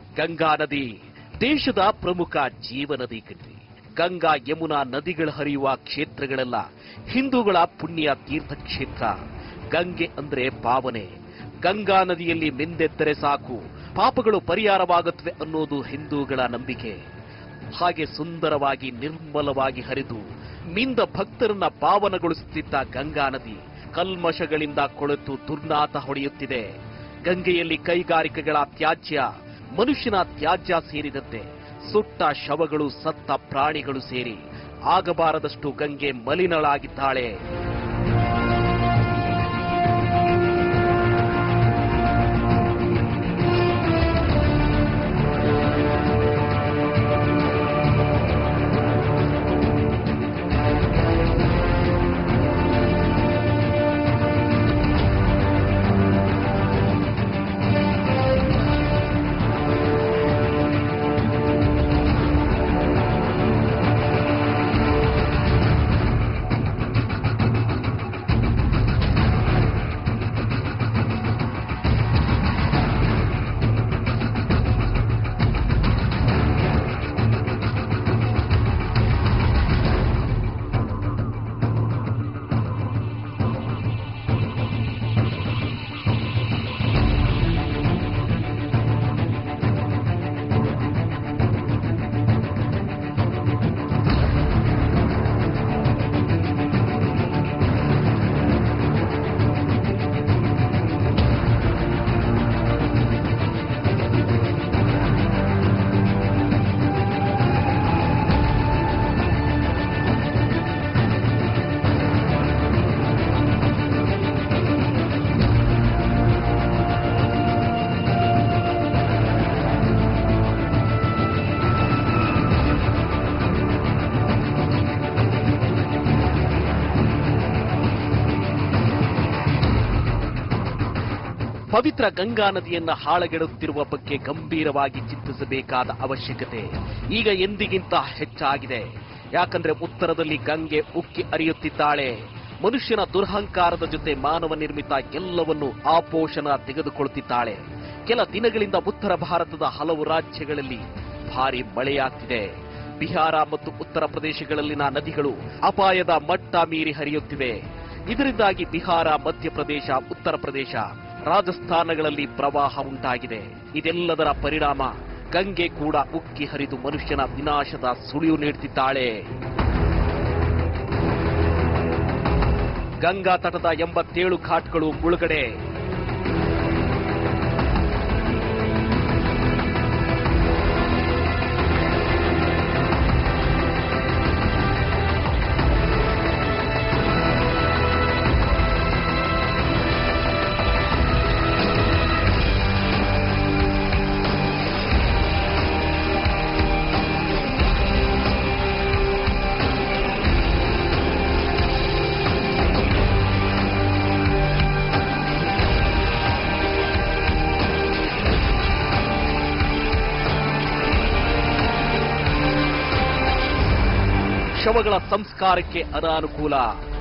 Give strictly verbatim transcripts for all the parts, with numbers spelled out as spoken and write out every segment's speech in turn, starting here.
ಗಂಗಾ ನದಿ ದೇಶದ ಪ್ರಮುಖ ಜೀವನದಿ ಕಣ್ರಿ. ಗಂಗಾ ಯಮುನಾ ನದಿಗಳು ಹರಿಯುವ ಕ್ಷೇತ್ರಗಳೆಲ್ಲ ಹಿಂದೂಗಳ ಪುಣ್ಯ ತೀರ್ಥಕ್ಷೇತ್ರ. ಗಂಗೆ ಅಂದ್ರೆ ಪಾವನೆ. ಗಂಗಾ ನದಿಯಲ್ಲಿ ಮಿಂದೆದ್ದರೆ ಸಾಕು ಪಾಪಗಳು ಪರಿಹಾರವಾಗುತ್ತವೆ ಅನ್ನೋದು ಹಿಂದೂಗಳ ನಂಬಿಕೆ. ಹಾಗೆ ಸುಂದರವಾಗಿ ನಿರ್ಮಲವಾಗಿ ಹರಿದು ಮಿಂದ ಭಕ್ತರನ್ನ ಪಾವನಗೊಳಿಸುತ್ತಿದ್ದ ಗಂಗಾ ನದಿ ಕಲ್ಮಶಗಳಿಂದ ಕೊಳೆತು ದುರ್ನಾತ ಹೊಡೆಯುತ್ತಿದೆ. ಗಂಗೆಯಲ್ಲಿ ಕೈಗಾರಿಕೆಗಳ ತ್ಯಾಜ್ಯ, ಮನುಷ್ಯನ ತ್ಯಾಜ್ಯ ಸೇರಿದಂತೆ ಸುಟ್ಟ ಶವಗಳು, ಸತ್ತ ಪ್ರಾಣಿಗಳು ಸೇರಿ ಆಗಬಾರದಷ್ಟು ಗಂಗೆ ಮಲಿನಳಾಗಿದ್ದಾಳೆ. ಪವಿತ್ರ ಗಂಗಾ ನದಿಯನ್ನ ಹಾಳಗೆಡುತ್ತಿರುವ ಬಗ್ಗೆ ಗಂಭೀರವಾಗಿ ಚಿಂತಿಸಬೇಕಾದ ಅವಶ್ಯಕತೆ ಈಗ ಎಂದಿಗಿಂತ ಹೆಚ್ಚಾಗಿದೆ. ಯಾಕಂದ್ರೆ ಉತ್ತರದಲ್ಲಿ ಗಂಗೆ ಉಕ್ಕಿ ಹರಿಯುತ್ತಿದ್ದಾಳೆ. ಮನುಷ್ಯನ ದುರಹಂಕಾರದ ಜೊತೆ ಮಾನವ ನಿರ್ಮಿತ ಎಲ್ಲವನ್ನೂ ಆಪೋಷಣ ತೆಗೆದುಕೊಳ್ಳುತ್ತಿದ್ದಾಳೆ. ಕೆಲ ದಿನಗಳಿಂದ ಉತ್ತರ ಭಾರತದ ಹಲವು ರಾಜ್ಯಗಳಲ್ಲಿ ಭಾರಿ ಮಳೆಯಾಗ್ತಿದೆ. ಬಿಹಾರ ಮತ್ತು ಉತ್ತರ ಪ್ರದೇಶಗಳಲ್ಲಿನ ನದಿಗಳು ಅಪಾಯದ ಮಟ್ಟ ಮೀರಿ ಹರಿಯುತ್ತಿವೆ. ಇದರಿಂದಾಗಿ ಬಿಹಾರ, ಮಧ್ಯಪ್ರದೇಶ, ಉತ್ತರ ಪ್ರದೇಶ, ರಾಜಸ್ಥಾನಗಳಲ್ಲಿ ಪ್ರವಾಹ ಉಂಟಾಗಿದೆ. ಇದೆಲ್ಲದರ ಪರಿಣಾಮ ಗಂಗೆ ಕೂಡ ಉಕ್ಕಿ ಹರಿದು ಮನುಷ್ಯನ ವಿನಾಶದ ಸುಳಿವು ನೀಡುತ್ತಿದ್ದಾಳೆ. ಗಂಗಾ ತಟದ ಎಂಬತ್ತೇಳು ಘಾಟ್ಗಳು ಮುಳುಗಡೆ. ಶವಗಳ ಸಂಸ್ಕಾರಕ್ಕೆ ಅನಾನುಕೂಲ.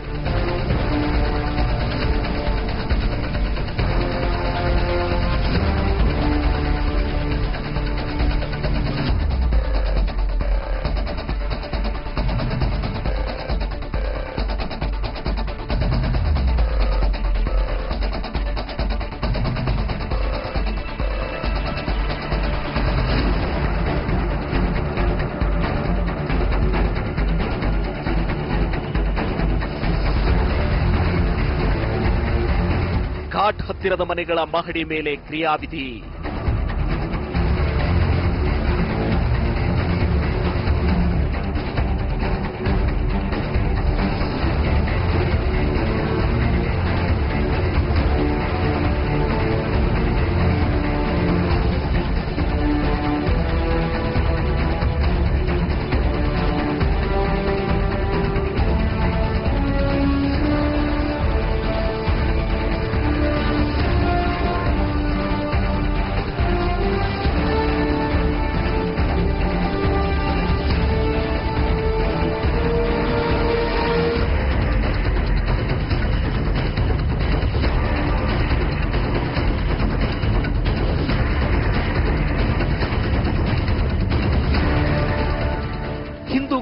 ಘಾಟ್ ಹತ್ತಿರದ ಮನೆಗಳ ಮಹಡಿ ಮೇಲೆ ಕ್ರಿಯಾವಿಧಿ.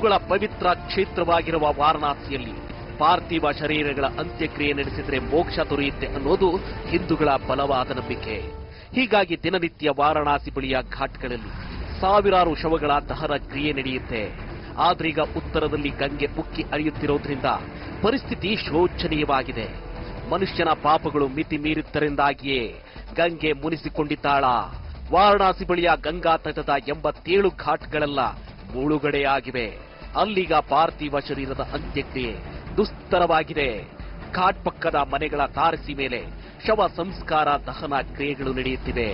ಹಿಂದೂಗಳ ಪವಿತ್ರ ಕ್ಷೇತ್ರವಾಗಿರುವ ವಾರಣಾಸಿಯಲ್ಲಿ ಪಾರ್ಥಿವ ಶರೀರಗಳ ಅಂತ್ಯಕ್ರಿಯೆ ನಡೆಸಿದರೆ ಮೋಕ್ಷ ದೊರೆಯುತ್ತೆ ಅನ್ನೋದು ಹಿಂದೂಗಳ ಬಲವಾದ ನಂಬಿಕೆ. ಹೀಗಾಗಿ ದಿನನಿತ್ಯ ವಾರಣಾಸಿ ಬಳಿಯ ಘಾಟ್ಗಳಲ್ಲಿ ಸಾವಿರಾರು ಶವಗಳ ದಹನ ಕ್ರಿಯೆ ನಡೆಯುತ್ತೆ. ಆದ್ರೀಗ ಉತ್ತರದಲ್ಲಿ ಗಂಗೆ ಉಕ್ಕಿ ಹರಿಯುತ್ತಿರೋದ್ರಿಂದ ಪರಿಸ್ಥಿತಿ ಶೋಚನೀಯವಾಗಿದೆ. ಮನುಷ್ಯನ ಪಾಪಗಳು ಮಿತಿ ಮೀರಿದ್ದರಿಂದಾಗಿಯೇ ಗಂಗೆ ಮುನಿಸಿಕೊಂಡಿದ್ದಾಳ. ವಾರಣಾಸಿ ಬಳಿಯ ಗಂಗಾ ತಟದ ಎಂಬತ್ತೇಳು ಘಾಟ್ಗಳೆಲ್ಲ ಮುಳುಗಡೆಯಾಗಿವೆ. ಅಲ್ಲಿಗ ಪಾರ್ಥಿವ ಶರೀರದ ಅಂತ್ಯಕ್ರಿಯೆ ದುಸ್ತರವಾಗಿದೆ. ಘಾಟ್ ಪಕ್ಕದ ಮನೆಗಳ ತಾರಸಿ ಮೇಲೆ ಶವ ಸಂಸ್ಕಾರ ದಹನ ಕ್ರಿಯೆಗಳು ನಡೆಯುತ್ತಿವೆ.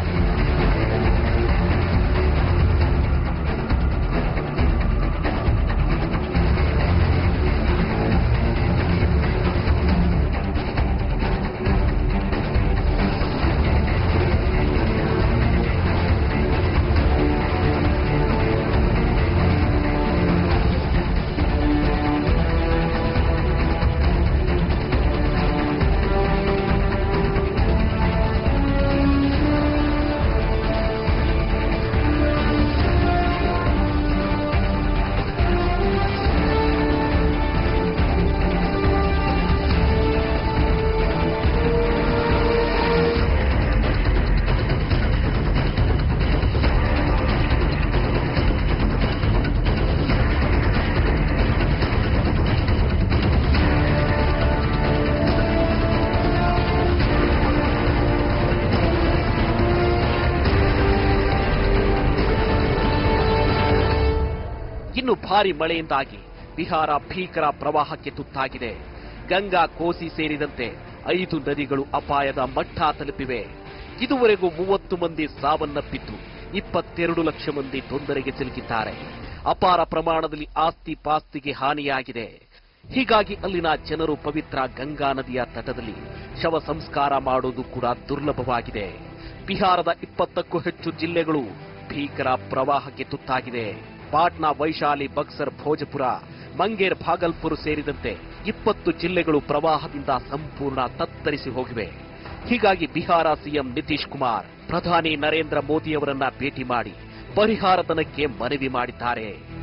ಇನ್ನು ಭಾರಿ ಮಳೆಯಿಂದಾಗಿ ಬಿಹಾರ ಭೀಕರ ಪ್ರವಾಹಕ್ಕೆ ತುತ್ತಾಗಿದೆ. ಗಂಗಾ, ಕೋಸಿ ಸೇರಿದಂತೆ ಐದು ನದಿಗಳು ಅಪಾಯದ ಮಟ್ಟ ತಲುಪಿವೆ. ಇದುವರೆಗೂ ಮೂವತ್ತು ಮಂದಿ ಸಾವನ್ನಪ್ಪಿದ್ದು ಇಪ್ಪತ್ತೆರಡು ಲಕ್ಷ ಮಂದಿ ತೊಂದರೆಗೆ ಸಿಲುಕಿದ್ದಾರೆ. ಅಪಾರ ಪ್ರಮಾಣದಲ್ಲಿ ಆಸ್ತಿ ಪಾಸ್ತಿಗೆ ಹಾನಿಯಾಗಿದೆ. ಹೀಗಾಗಿ ಅಲ್ಲಿನ ಜನರು ಪವಿತ್ರ ಗಂಗಾ ನದಿಯ ತಟದಲ್ಲಿ ಶವ ಸಂಸ್ಕಾರ ಮಾಡುವುದು ಕೂಡ ದುರ್ಲಭವಾಗಿದೆ. ಬಿಹಾರದ ಇಪ್ಪತ್ತಕ್ಕೂ ಹೆಚ್ಚು ಜಿಲ್ಲೆಗಳು ಭೀಕರ ಪ್ರವಾಹಕ್ಕೆ ತುತ್ತಾಗಿದೆ. ಪಾಟ್ನಾ, ವೈಶಾಲಿ, ಬಕ್ಸರ್, ಭೋಜಪುರ, ಮಂಗೇರ್, ಭಾಗಲ್ಪುರ್ ಸೇರಿದಂತೆ ಇಪ್ಪತ್ತು ಜಿಲ್ಲೆಗಳು ಪ್ರವಾಹದಿಂದ ಸಂಪೂರ್ಣ ತತ್ತರಿಸಿ ಹೋಗಿವೆ. ಹೀಗಾಗಿ ಬಿಹಾರ ಸಿಎಂ ನಿತೀಶ್ ಕುಮಾರ್ ಪ್ರಧಾನಿ ನರೇಂದ್ರ ಮೋದಿಯವರನ್ನ ಭೇಟಿ ಮಾಡಿ ಪರಿಹಾರ ಧನಕ್ಕೆ ಮನವಿ ಮಾಡಿದ್ದಾರೆ.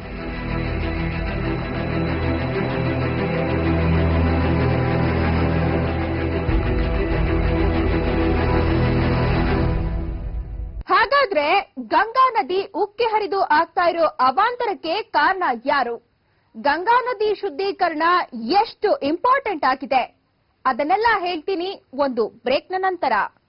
ಹಾಗಾದ್ರೆ ಗಂಗಾ ನದಿ ಉಕ್ಕಿ ಹರಿದು ಆಗ್ತಾ ಇರೋ ಅವಾಂತರಕ್ಕೆ ಕಾರಣ ಯಾರು? ಗಂಗಾ ನದಿ ಶುದ್ಧೀಕರಣ ಎಷ್ಟು ಇಂಪಾರ್ಟೆಂಟ್ ಆಗಿದೆ? ಅದನ್ನೆಲ್ಲ ಹೇಳ್ತೀನಿ ಒಂದು ಬ್ರೇಕ್ನ ನಂತರ.